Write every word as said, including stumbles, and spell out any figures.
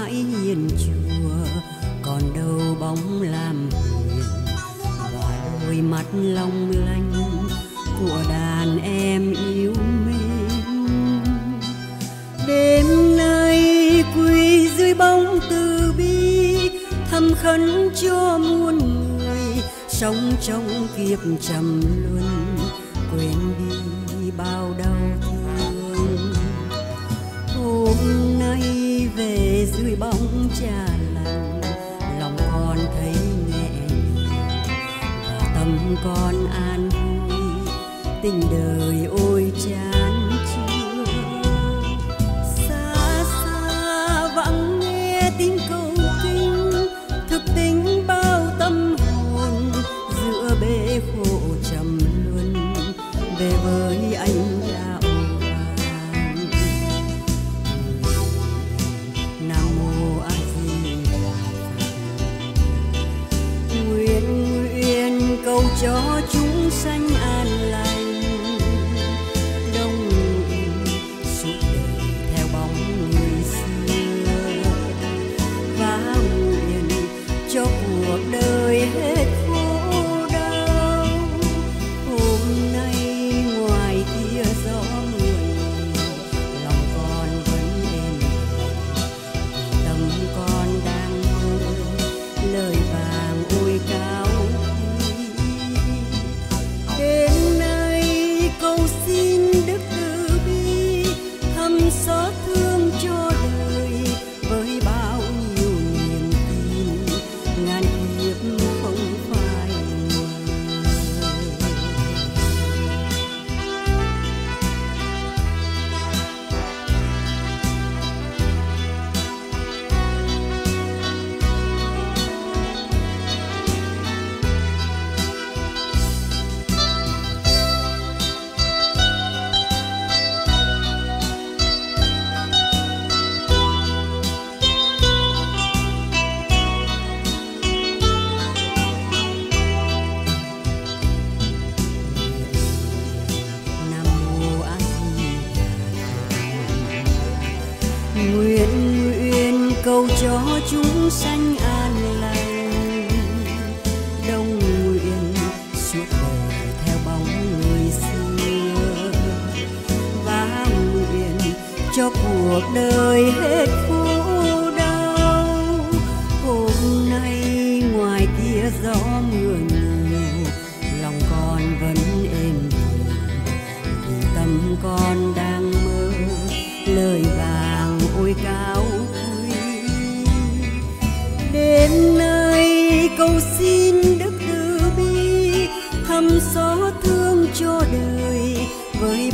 mãi hiền chùa, còn đâu bóng làm hiền và đôi mắt long lanh của đàn em yêu mến. Đêm nay quỳ dưới bóng từ bi, thầm khấn cho muôn người sống trong kiếp trầm luân, quên đi bao đau thương. Hôm nay về dưới bóng cha lành, lòng con thấy nhẹ nhàng và tâm con an vui, tình đời ôi chán chưa. Xa xa vắng nghe tiếng cầu kinh, thực tình bao tâm hồn giữa bể khổ trầm luân, về với anh đạo vàng. Nam mô A Di Đà Phật. Nguyện nguyện cầu cho chúng sanh an lành, đông yên suốt đời theo bóng người xưa, và nguyện cho cuộc đời hết khổ đau. Hôm nay ngoài kia gió mưa lòng con vẫn êm đềm, tâm con đang mơ lời vàng ôi cao quý. Đêm nay cầu xin đức từ bi, thầm xót thương cho đời với bao nhiêu niềm tin, ngàn kiếp không phải người. Nam mô A Di Đà Phật. Nguyện nguyện cầu cho chúng sanh an lành, đông nguyện suốt đời theo bóng người xưa, và nguyện cho cuộc đời hết khổ đau. Hôm nay ngoài kia gió mưa nhiều, lòng con vẫn êm đềm, vì tâm con đang mơ lời vàng ôi cao quý. Đêm nay cầu xin đức từ bi, thầm xót thương cho đời với